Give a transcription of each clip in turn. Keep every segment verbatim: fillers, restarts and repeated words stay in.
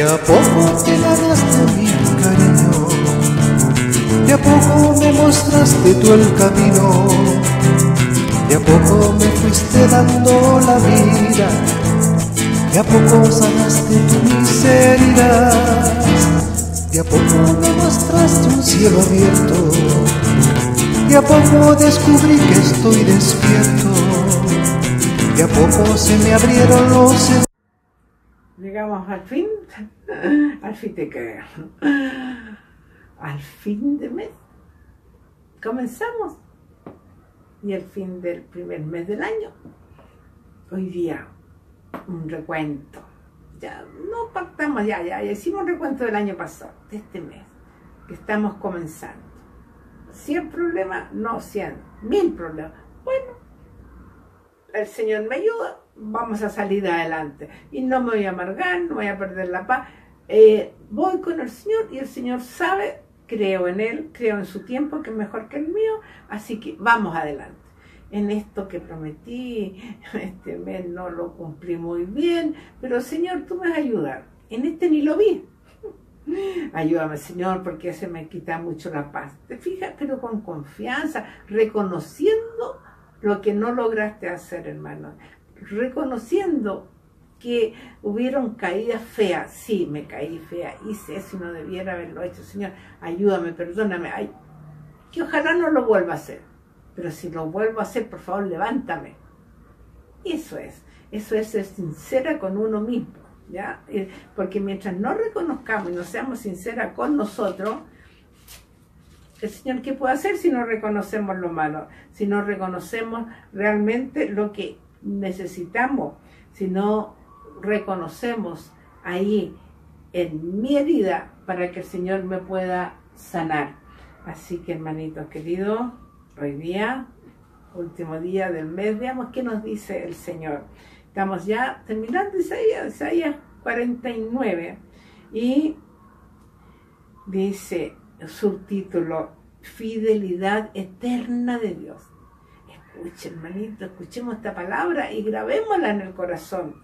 a poco te ganaste mi cariño, de a poco me mostraste tú el camino, de a poco me fuiste dando la vida, de a poco sanaste tu miseria, de a poco me mostraste un cielo abierto, de a poco descubrí que estoy despierto, de a poco se me abrieron los... Llegamos al fin, al fin de qué, al fin de mes, comenzamos, y el fin del primer mes del año. Hoy día, un recuento, ya no pactamos, ya, ya, ya hicimos un recuento del año pasado, de este mes, que estamos comenzando. cien problemas, no cien, mil problemas. Bueno, el Señor me ayuda, vamos a salir adelante. Y no me voy a amargar, no voy a perder la paz. Eh, voy con el Señor y el Señor sabe, creo en Él, creo en su tiempo, que es mejor que el mío. Así que vamos adelante. En esto que prometí, este mes no lo cumplí muy bien, pero Señor, tú me vas a ayudar. En este ni lo vi. Ayúdame, Señor, porque se me quita mucho la paz. ¿Te fijas? Pero con confianza, reconociendo lo que no lograste hacer, hermano. Reconociendo que hubieron caídas feas. Sí, me caí fea, hice eso y no debiera haberlo hecho. Señor, ayúdame, perdóname. Ay, que ojalá no lo vuelva a hacer. Pero si lo vuelvo a hacer, por favor, levántame. Eso es. Eso es ser sincera con uno mismo, ¿ya? Porque mientras no reconozcamos y no seamos sinceras con nosotros, el Señor, ¿qué puede hacer si no reconocemos lo malo? Si no reconocemos realmente lo que necesitamos, si no reconocemos ahí en mi herida para que el Señor me pueda sanar. Así que, hermanitos queridos, hoy día, último día del mes, veamos qué nos dice el Señor. Estamos ya terminando Isaías, Isaías cuarenta y nueve, y dice subtítulo, fidelidad eterna de Dios. Escuchen, hermanito, escuchemos esta palabra y grabémosla en el corazón.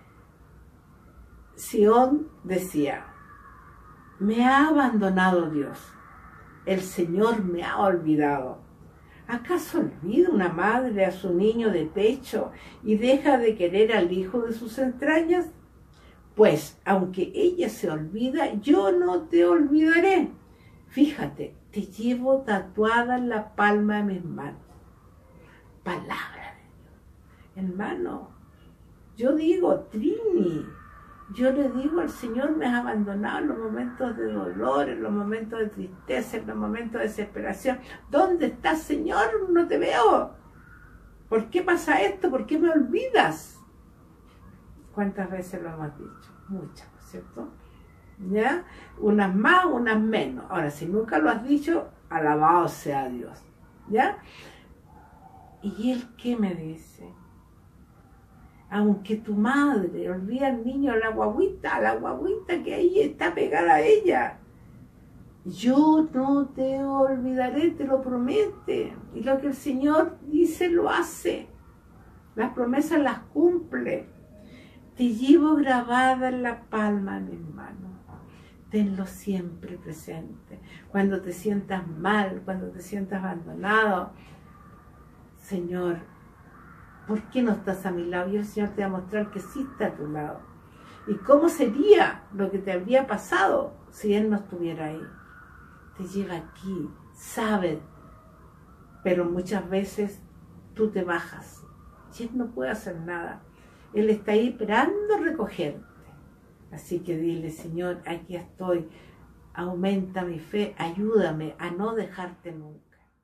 Sión decía, me ha abandonado Dios, el Señor me ha olvidado. ¿Acaso olvida una madre a su niño de pecho y deja de querer al hijo de sus entrañas? Pues, aunque ella se olvida, yo no te olvidaré. Fíjate, te llevo tatuada en la palma de mis manos. Palabra de Dios. Hermano, yo digo, Trini, yo le digo al Señor, me has abandonado en los momentos de dolor, en los momentos de tristeza, en los momentos de desesperación. ¿Dónde estás, Señor? No te veo. ¿Por qué pasa esto? ¿Por qué me olvidas? ¿Cuántas veces lo hemos dicho? Muchas, ¿cierto? ¿Ya? Unas más, unas menos. Ahora, si nunca lo has dicho, alabado sea Dios. ¿Ya? ¿Y Él qué me dice? Aunque tu madre olvida al niño, a la guaguita, a la guaguita que ahí está pegada a ella, yo no te olvidaré, te lo promete. Y lo que el Señor dice, lo hace. Las promesas las cumple. Te llevo grabada en la palma de mis manos. Tenlo siempre presente. Cuando te sientas mal, cuando te sientas abandonado, Señor, ¿por qué no estás a mi lado? Y el Señor te va a mostrar que sí está a tu lado. ¿Y cómo sería lo que te habría pasado si Él no estuviera ahí? Te llega aquí, sabe, pero muchas veces tú te bajas y Él no puede hacer nada. Él está ahí esperando recogerte. Así que dile, Señor, aquí estoy, aumenta mi fe, ayúdame a no dejarte nunca.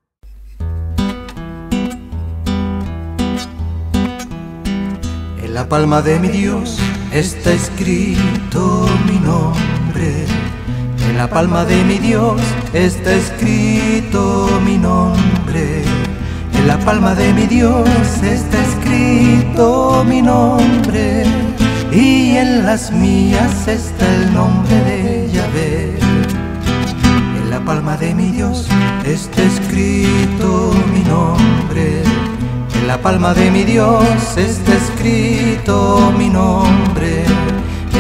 En la palma de mi Dios está escrito mi nombre. En la palma de mi Dios está escrito mi nombre. En la palma de mi Dios está escrito mi nombre. Y en las mías está el nombre de Yahvé. En la palma de mi Dios está escrito mi nombre. En la palma de mi Dios está escrito mi nombre. En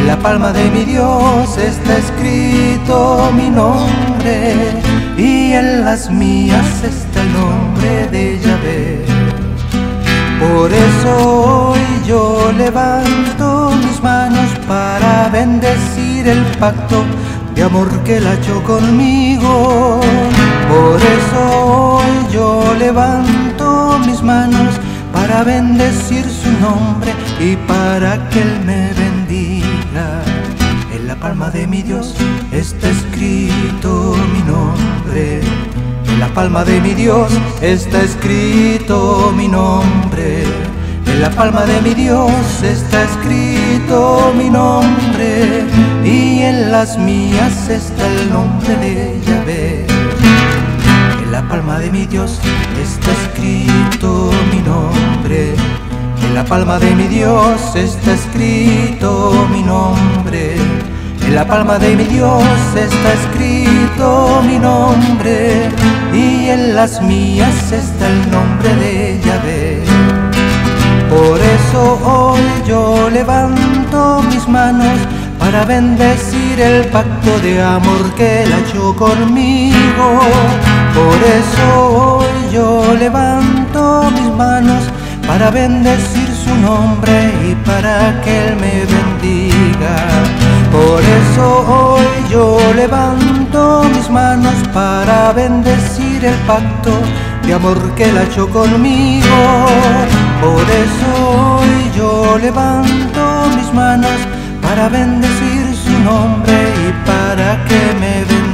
En la palma de mi Dios está escrito mi nombre, y en las mías está el nombre de Yahvé. Por eso hoy yo levanto mis manos para bendecir el pacto de amor que él ha hecho conmigo. Por eso hoy yo levanto mis manos para bendecir su nombre y para que él me bendiga. En la palma de mi Dios está escrito mi nombre. En la palma de mi Dios está escrito mi nombre. En la palma de mi Dios está escrito mi nombre, y en las mías está el nombre de Yahvé. En la palma de mi Dios está escrito mi nombre. En la palma de mi Dios está escrito mi nombre. En la palma de mi Dios está escrito mi nombre, y en las mías está el nombre de Yahvé. Por eso hoy yo levanto mis manos para bendecir el pacto de amor que él ha hecho conmigo. Por eso hoy yo levanto mis manos para bendecir su nombre y para que él me bendiga. Por eso hoy yo levanto mis manos para bendecir el pacto de amor que él ha hecho conmigo. Por eso hoy yo levanto mis manos para bendecir su nombre y para que me bendiga.